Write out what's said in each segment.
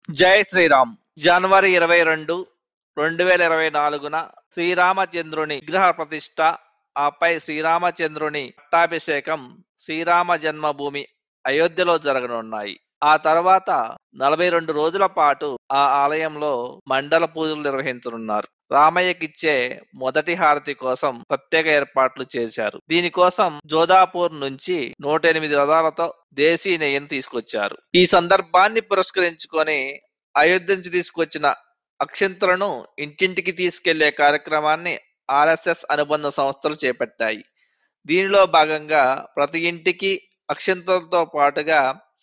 జై శ్రీరామ్. జనవరి 22, 2024న శ్రీరామచంద్రుని విగ్రహ ప్రతిష్ఠ, ఆపై శ్రీరామచంద్రుని పట్టాభిషేకం శ్రీరామ జన్మభూమి అయోధ్యలో జరగనున్నాయి. ఆ తర్వాత 42 రోజుల పాటు ఆ ఆలయంలో మండల పూజలు నిర్వహించనున్నారు. రామయ్యకిచ్చే మొదటి హారతి కోసం ప్రత్యేక ఏర్పాట్లు చేశారు. దీనికోసం జోధాపూర్ నుంచి 108 రథాలతో దేశీ నెయ్యిని తీసుకొచ్చారు. ఈ సందర్భాన్ని పురస్కరించుకొని అయోధ్య నుంచి తీసుకొచ్చిన అక్షింతలను ఇంటింటికి తీసుకెళ్లే కార్యక్రమాన్ని ఆర్ఎస్ఎస్ అనుబంధ సంస్థలు చేపట్టాయి. దీనిలో భాగంగా ప్రతి ఇంటికి అక్షింతలతో పాటుగా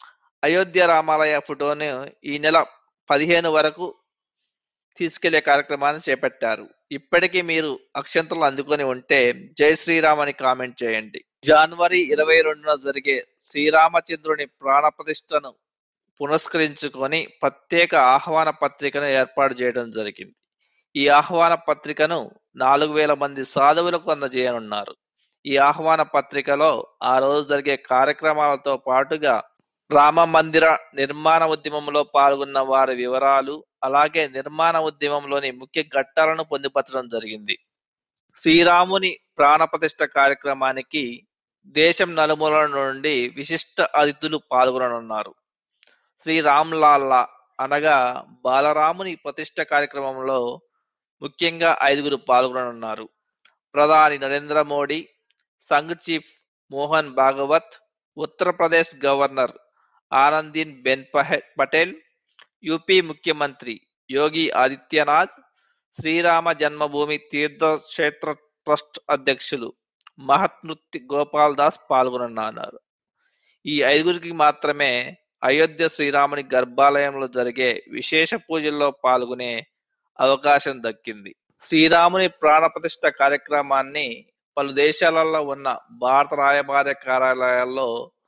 అయోధ్య రామాలయ ఫోటోను ఈ నెల 15 వరకు తీసుకెళ్లే కార్యక్రమాన్ని చేపట్టారు. ఇప్పటికీ మీరు అక్షంతలు అందుకొని ఉంటే జై శ్రీరామ్ అని కామెంట్ చేయండి. జనవరి 22న జరిగే శ్రీరామచంద్రుని ప్రాణ ప్రతిష్టను పురస్కరించుకొని ప్రత్యేక ఆహ్వాన పత్రికను ఏర్పాటు చేయడం జరిగింది. ఈ ఆహ్వాన పత్రికను 4000 మంది సాధువులకు అందజేయనున్నారు. ఈ ఆహ్వాన పత్రికలో ఆ రోజు జరిగే కార్యక్రమాలతో పాటుగా రామ మందిర నిర్మాణ ఉద్యమంలో పాల్గొన్న వారి వివరాలు, అలాగే నిర్మాణ ఉద్యమంలోని ముఖ్య ఘట్టాలను పొందుపరచడం జరిగింది. శ్రీరాముని ప్రాణప్రతిష్ఠ కార్యక్రమానికి దేశం నలుమూలల నుండి విశిష్ట అతిథులు పాల్గొననున్నారు. శ్రీ రామ్ లాల్లా అనగా బాలరాముని ప్రతిష్ఠ కార్యక్రమంలో ముఖ్యంగా 5గురు పాల్గొననున్నారు. ప్రధాని Narendra Modi, Sangh chief Mohan Bhagwat, Uttar Pradesh governor Anandi ben Patel, UP ముఖ్యమంత్రి యోగి ఆదిత్యనాథ్, శ్రీరామ జన్మభూమి తీర్థక్షేత్ర ట్రస్ట్ అధ్యక్షులు మహత్మృతి గోపాల్ దాస్ పాల్గొననున్నారు. ఈ 5గురికి మాత్రమే అయోధ్య శ్రీరాముని గర్భాలయంలో జరిగే విశేష పూజల్లో పాల్గొనే అవకాశం దక్కింది. శ్రీరాముని ప్రాణప్రతిష్ఠ కార్యక్రమాన్ని పలు దేశాలలో ఉన్న భారత రాయబార కార్యాలయాల్లో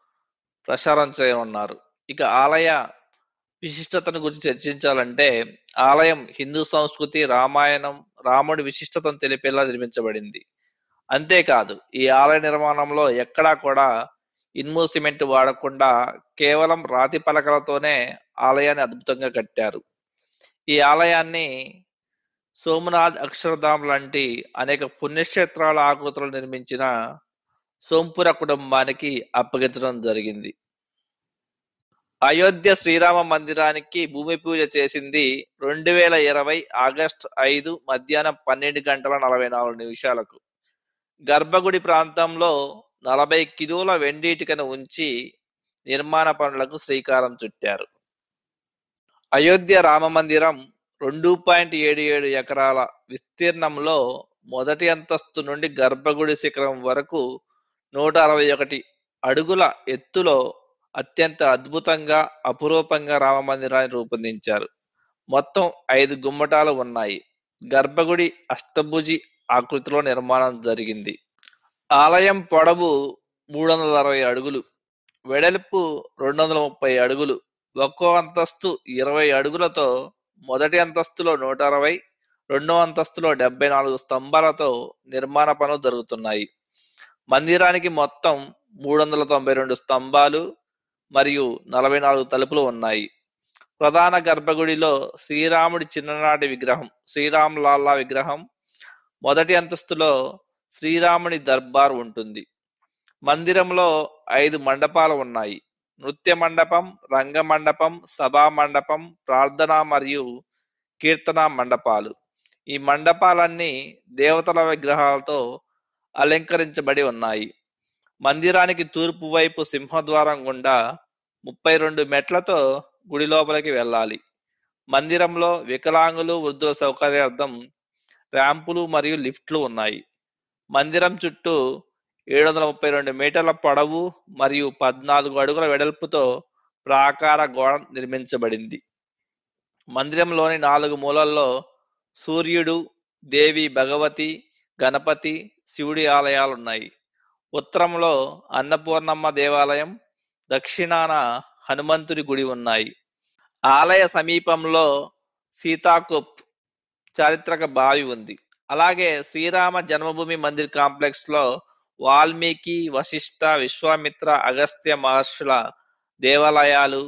ప్రసారం చేయనున్నారు. ఇక ఆలయ విశిష్టతను గురించి చర్చించాలంటే, ఆలయం హిందూ సంస్కృతి, రామాయణం, రాముడి విశిష్టతను తెలిపేలా నిర్మించబడింది. అంతేకాదు, ఈ ఆలయ నిర్మాణంలో ఎక్కడా కూడా ఇనుము సిమెంట్ వాడకుండా కేవలం రాతి పలకలతోనే ఆలయాన్ని అద్భుతంగా కట్టారు. ఈ ఆలయాన్ని సోమనాథ్, అక్షరధామ్ లాంటి అనేక పుణ్యక్షేత్రాల ఆకృతులు నిర్మించిన సోంపుర కుటుంబానికి అప్పగించడం జరిగింది. అయోధ్య శ్రీరామ మందిరానికి భూమి పూజ చేసింది 2020 ఆగస్టు 5 మధ్యాహ్నం 12:44 గర్భగుడి ప్రాంతంలో 40 కిలోల వెండి ఇటుకను ఉంచి నిర్మాణ పనులకు శ్రీకారం చుట్టారు. అయోధ్య రామ మందిరం 2.77 ఎకరాల విస్తీర్ణంలో మొదటి అంతస్తు నుండి గర్భగుడి శిఖరం వరకు 161 అడుగుల ఎత్తులో అత్యంత అద్భుతంగా, అపురూపంగా రామ మందిరాన్ని రూపొందించారు. మొత్తం 5 గుమ్మటాలు ఉన్నాయి. గర్భగుడి అష్టభుజి ఆకృతిలో నిర్మాణం జరిగింది. ఆలయం పొడవు 360 అడుగులు, వెడల్పు 230 అడుగులు, ఒక్కో అంతస్తు 20 అడుగులతో మొదటి అంతస్తులో 160, రెండో అంతస్తులో 74 స్తంభాలతో నిర్మాణ పనులు జరుగుతున్నాయి. మందిరానికి మొత్తం 392 స్తంభాలు మరియు 44 తలుపులు ఉన్నాయి. ప్రధాన గర్భగుడిలో శ్రీరాముడి చిన్ననాటి విగ్రహం, శ్రీరామ్ లాల్లా విగ్రహం, మొదటి అంతస్తులో శ్రీరాముని దర్బార్ ఉంటుంది. మందిరంలో 5 మండపాలు ఉన్నాయి. నృత్య మండపం, రంగ మండపం, సభా మండపం, ప్రార్థన మరియు కీర్తన మండపాలు. ఈ మండపాలన్నీ దేవతల విగ్రహాలతో అలంకరించబడి ఉన్నాయి. మందిరానికి తూర్పు వైపు సింహద్వారం గుండా 32 మెట్లతో గుడి లోపలికి వెళ్ళాలి. మందిరంలో వికలాంగులు, వృద్ధుల సౌకర్యార్థం ర్యాంపులు మరియు లిఫ్ట్లు ఉన్నాయి. మందిరం చుట్టూ 732 మీటర్ల పొడవు మరియు 14 అడుగుల వెడల్పుతో ప్రాకార గోడ నిర్మించబడింది. మందిరంలోని 4 మూలల్లో సూర్యుడు, దేవి భగవతి, గణపతి, శివుడి ఆలయాలున్నాయి. ఉత్తరంలో అన్నపూర్ణమ్మ దేవాలయం, దక్షిణాన హనుమంతుడి గుడి ఉన్నాయి. ఆలయ సమీపంలో సీతాకోప్ చారిత్రక బావి ఉంది. అలాగే శ్రీరామ జన్మభూమి మందిర్ కాంప్లెక్స్ లో వాల్మీకి, వశిష్ఠ, విశ్వామిత్ర, అగస్త్య మహర్షుల దేవాలయాలు,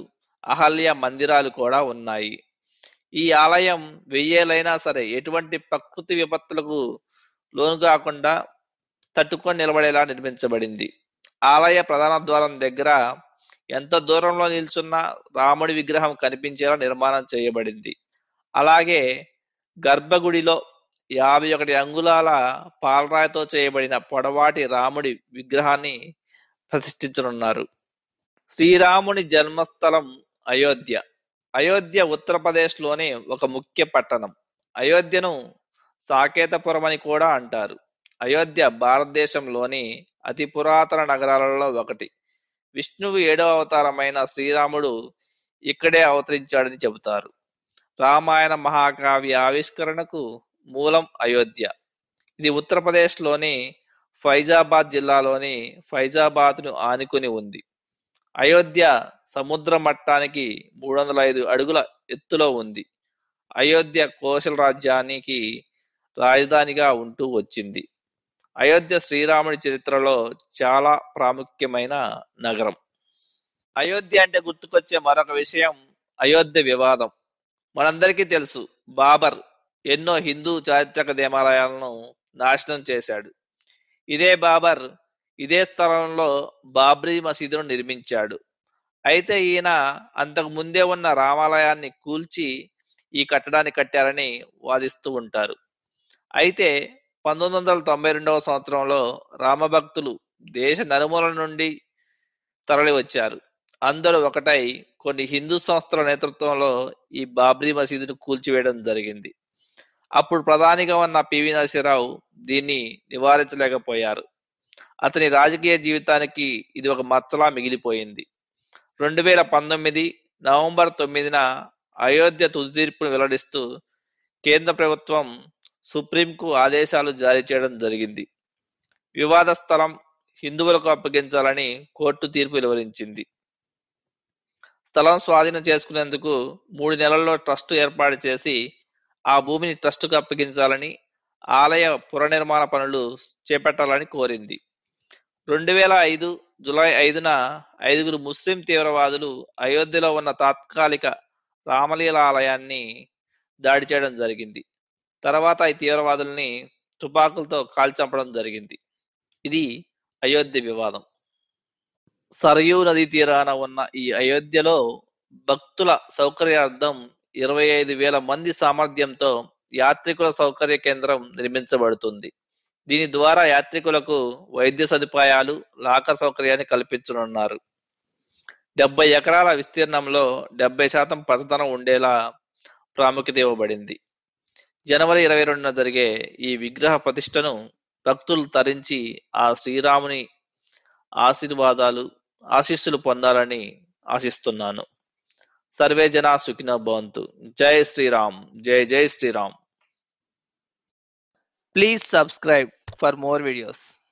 అహల్య మందిరాలు కూడా ఉన్నాయి. ఈ ఆలయం వెయ్యేళ్ళైనా సరే ఎటువంటి ప్రకృతి విపత్తులకు లోను కాకుండా తట్టుకొని నిలబడేలా నిర్మించబడింది. ఆలయ ప్రధాన ద్వారం దగ్గర ఎంత దూరంలో నిల్చున్నా రాముడి విగ్రహం కనిపించేలా నిర్మాణం చేయబడింది. అలాగే గర్భగుడిలో 51 అంగుళాల పాలరాయితో చేయబడిన పొడవాటి రాముడి విగ్రహాన్ని ప్రతిష్ఠించనున్నారు. శ్రీరాముని జన్మస్థలం అయోధ్య. అయోధ్య ఉత్తరప్రదేశ్లోని ఒక ముఖ్య పట్టణం. అయోధ్యను సాకేతపురం అని కూడా అంటారు. అయోధ్య భారతదేశంలోని అతి పురాతన నగరాలలో ఒకటి. విష్ణువు 7వ అవతారమైన శ్రీరాముడు ఇక్కడే అవతరించాడని చెబుతారు. రామాయణ మహాకావ్య ఆవిష్కరణకు మూలం అయోధ్య. ఇది ఉత్తరప్రదేశ్లోని ఫైజాబాద్ జిల్లాలోని ఫైజాబాద్ను ఆనుకుని ఉంది. అయోధ్య సముద్ర మట్టానికి 305 అడుగుల ఎత్తులో ఉంది. అయోధ్య కోశల రాజ్యానికి రాజధానిగా ఉంటూ వచ్చింది. అయోధ్య శ్రీరాముడి చరిత్రలో చాలా ప్రాముఖ్యమైన నగరం. అయోధ్య అంటే గుర్తుకొచ్చే మరొక విషయం అయోధ్య వివాదం. మనందరికీ తెలుసు, బాబర్ ఎన్నో హిందూ చారిత్రక దేవాలయాలను నాశనం చేశాడు. ఇదే బాబర్ ఇదే స్థలంలో బాబ్రీ మసీదును నిర్మించాడు. అయితే ఈయన అంతకు ముందే ఉన్న రామాలయాన్ని కూల్చి ఈ కట్టడాన్ని కట్టారని వాదిస్తూ ఉంటారు. అయితే 1992వ సంవత్సరంలో రామభక్తులు దేశ నలుమూలల నుండి తరలి వచ్చారు. అందరూ ఒకటై కొన్ని హిందూ సంస్థల నేతృత్వంలో ఈ బాబ్రీ మసీదును కూల్చివేయడం జరిగింది. అప్పుడు ప్రధానిగా ఉన్న పివి నరసింహరావు దీన్ని నివారించలేకపోయారు. అతని రాజకీయ జీవితానికి ఇది ఒక మచ్చలా మిగిలిపోయింది. 2019 నవంబర్ 9న అయోధ్య తుది తీర్పును వెల్లడిస్తూ కేంద్ర ప్రభుత్వం సుప్రీంకు ఆదేశాలు జారీ చేయడం జరిగింది. వివాద స్థలం హిందువులకు అప్పగించాలని కోర్టు తీర్పు వెలువరించింది. స్థలం స్వాధీనం చేసుకునేందుకు 3 నెలల్లో ట్రస్టు ఏర్పాటు చేసి ఆ భూమిని ట్రస్టుకు అప్పగించాలని, ఆలయ పునర్నిర్మాణ పనులు చేపట్టాలని కోరింది. 2005 జూలై 5న 5గురు ముస్లిం తీవ్రవాదులు అయోధ్యలో ఉన్న తాత్కాలిక రామలీల ఆలయాన్ని దాడి చేయడం జరిగింది. తర్వాత ఈ తీవ్రవాదుల్ని తుపాకులతో కాల్చంపడం జరిగింది. ఇది అయోధ్య వివాదం. సరయూ నదీ తీరాన ఉన్న ఈ అయోధ్యలో భక్తుల సౌకర్యార్థం 25,000 మంది సామర్థ్యంతో యాత్రికుల సౌకర్య కేంద్రం నిర్మించబడుతుంది. దీని ద్వారా యాత్రికులకు వైద్య సదుపాయాలు, లాకర్ సౌకర్యాన్ని కల్పించనున్నారు. 70 ఎకరాల విస్తీర్ణంలో 70% పచ్చదనం ఉండేలా ప్రాముఖ్యత ఇవ్వబడింది. జనవరి 22న జరిగే ఈ విగ్రహ ప్రతిష్టను భక్తులు తరించి ఆ శ్రీరాముని ఆశీస్సులు పొందాలని ఆశిస్తున్నాను. సర్వే జనా సుఖినో భవంతు. జై శ్రీరామ్. జై జై Sriram. Please subscribe for more videos.